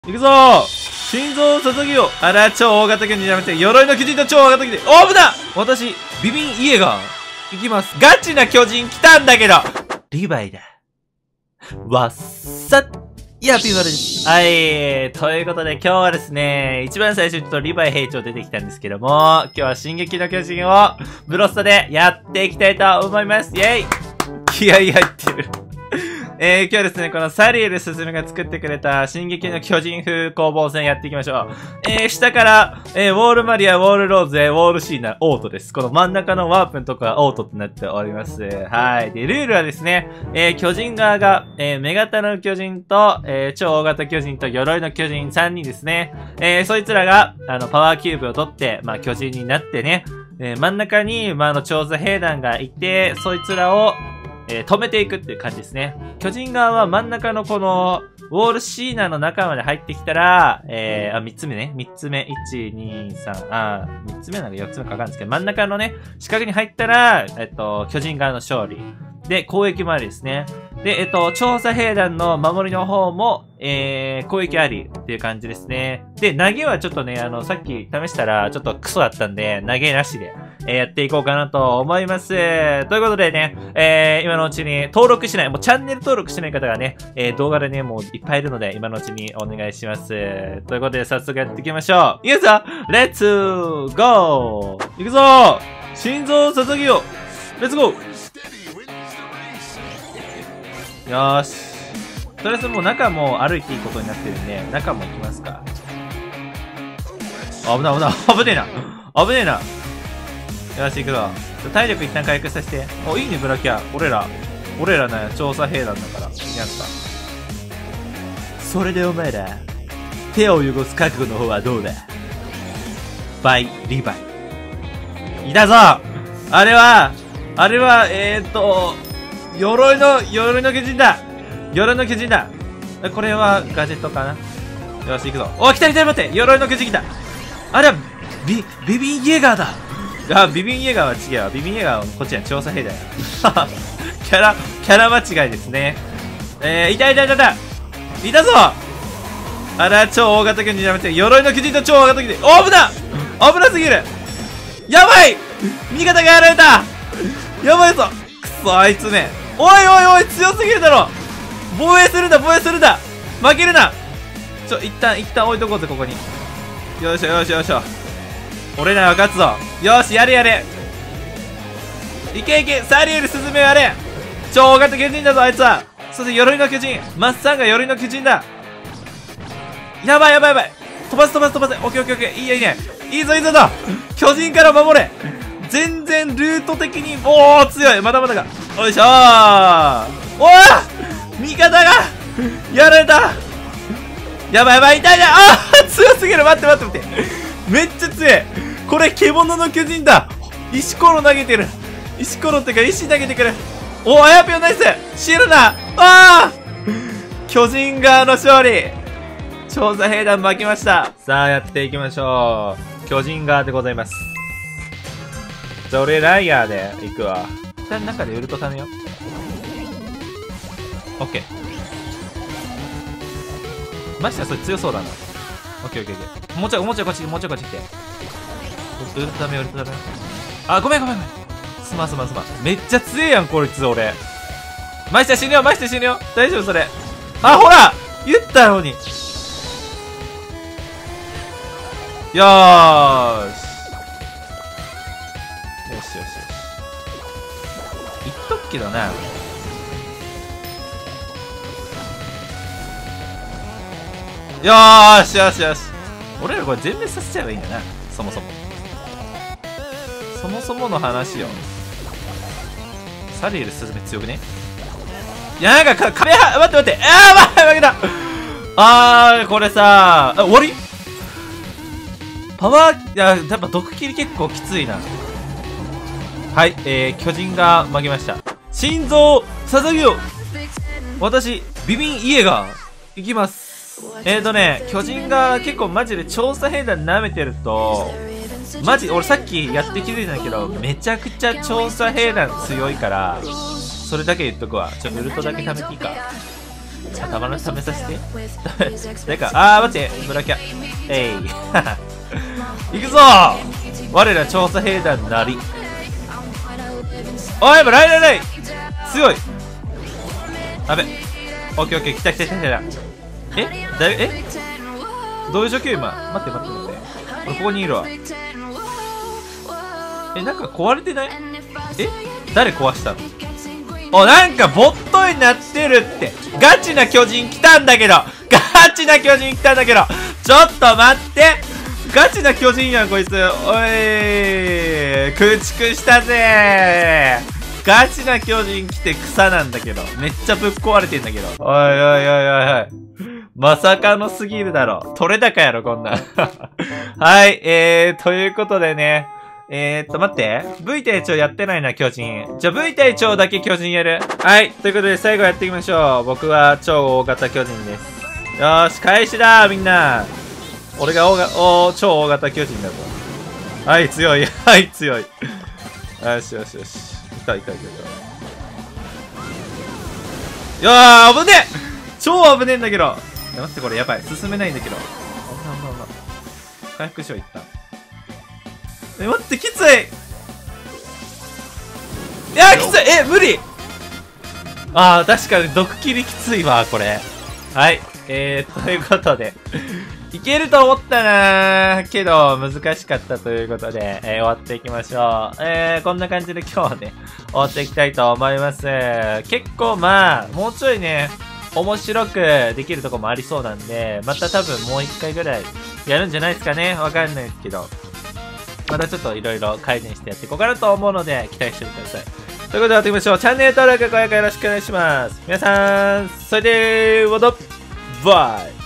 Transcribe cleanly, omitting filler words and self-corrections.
行くぞー。心臓を注ぎよう。あら、超大型巨人じゃなくて、鎧の巨人と超大型巨人。オープンだ。私、ビビンイエガー。行きます。ガチな巨人来たんだけど。リヴァイだ。わっさっ。いや、ピーマルです。はい。ということで、今日はですね、一番最初にちょっとリヴァイ兵長出てきたんですけども、今日は進撃の巨人をブロスタでやっていきたいと思います。イェイ。気合い入ってる。今日はですね、このサリエルスズメが作ってくれた進撃の巨人風攻防戦やっていきましょう。下から、ウォールマリア、ウォールローズへ、ウォールシーナ、オートです。この真ん中のワープのとこはオートとなっております。はい。で、ルールはですね、巨人側が、目型の巨人と、超大型巨人と鎧の巨人3人ですね。そいつらが、パワーキューブを取って、巨人になってね、真ん中に、調査兵団がいて、そいつらを、止めていくっていう感じですね。巨人側は真ん中のこの、ウォールシーナの中まで入ってきたら、3つ目ね。3つ目。1、2、3、3つ目なのか4つ目かわかんないですけど、真ん中のね、四角に入ったら、巨人側の勝利。で、攻撃もありですね。で、調査兵団の守りの方も、攻撃ありっていう感じですね。で、投げはちょっとね、さっき試したらちょっとクソだったんで、投げなしで、やっていこうかなと思います。ということでね、今のうちに登録しない、もうチャンネル登録してない方がね、動画でね、もういっぱいいるので、今のうちにお願いします。ということで、早速やっていきましょう。いくぞレッツゴー行くぞ心臓を注ぎようレッツゴーよーし。とりあえずもう中も歩いていいことになってるんで、中も行きますか。危ない危ない。危ねえな。危ねえな。よし、行くぞ。体力一旦回復させて。お、いいね、ブラキャ。俺らね、調査兵団だから。やった。それでお前ら、手を汚す覚悟の方はどうだバイ、リヴァイ。いたぞあれは、鎧の巨人だ鎧の巨人だこれはガジェットかなよし、行くぞ。お、来た来た待って鎧の巨人来たあれは、ビビンイエガーだビビンイエガーは違うわ。ビビンイエガーはこっちは調査兵だよ。キャラ間違いですね。いたぞあれは超大型巨人じゃなくて、鎧の巨人と超大型巨人。お、危なすぎるやばい味方がやられたやばいぞくそ、あいつね。おい強すぎるだろ防衛するんだ負けるな一旦置いとこうぜ、ここに。よいしょ。俺らは勝つぞ。よし、やれいけサリエルスズメやれ超大型巨人だぞ、あいつは。そして鎧の巨人マッサンが鎧の巨人だ。やばい飛ばせオッケーいいねいいぞ巨人から守れ全然ルート的に強いまだまだがよいしょーおー味方がやられたやばい痛い強すぎる待ってめっちゃ強いこれ獣の巨人だ石ころ投げてる石ころってか石投げてくるおーやぴょナイスシルナ巨人側の勝利調査兵団負けました。さあやっていきましょう。巨人側でございます。じゃあ俺ライガーで行くわ。一旦中でウルトためよう。オッケー。マジでそれ強そうだな。オッケー。もうちょいこっち来て。ウルトためよう。あ、ごめん。すまん。めっちゃ強いやん、こいつ俺。マジで死ぬよ。大丈夫それ。あ、ほら言ったのに。よーし。言っとくけどな。よし。俺らこれ全滅させちゃえばいいんだな。そもそもの話よ。サリエルスズメ強くねいや、なんか壁待って。負けたこれさ終わりパワー、やっぱ毒切り結構きついな。はい、巨人が負けました。心臓を捧げよう私、ビビンイエガーいきます。巨人が結構マジで調査兵団舐めてると、マジ、俺さっきやって気づいたんだけど、めちゃくちゃ調査兵団強いから、それだけ言っとくわ。ウルトだけ貯めていいか。 頭の試させて。誰か、待って、ブラキャ。行くぞ我ら調査兵団なり。おい、ライライライ強い。やべ。オッケーオッケー、来た来た来た来た。どういう状況今。待って。俺ここにいるわ。なんか壊れてない？誰壊したの？なんかボットになってるって。ガチな巨人来たんだけどちょっと待ってガチな巨人やん、こいつ。おい駆逐したぜガチな巨人来て草なんだけど。めっちゃぶっ壊れてんだけど。おい。まさかのすぎるだろ。取れ高やろ、こんなん。はい、ということでね。待って。V 隊長やってないな、巨人。じゃあ V 隊長だけ巨人やる。はい。ということで最後やっていきましょう。僕は超大型巨人です。よーし、開始だー、みんな。俺が超大型巨人だぞ。はい、強い。はい、強い。よし。いた。いやー、危ねえ超危ねえんだけど。待って、これやばい。進めないんだけど。危ない。回復しよう、一旦。待って、きついいやー、きつい無理確かに毒切りきついわ、これ。はい。ということで。いけると思ったなーけど、難しかったということで、終わっていきましょう。こんな感じで今日はね、終わっていきたいと思います。結構もうちょいね、面白くできるとこもありそうなんで、また多分もう一回ぐらいやるんじゃないですかね。わかんないですけど。またちょっといろいろ改善してやっていこうかなと思うので、期待しておいてください。ということでやっていきましょう。チャンネル登録、高評価よろしくお願いします。皆さん、それではバイ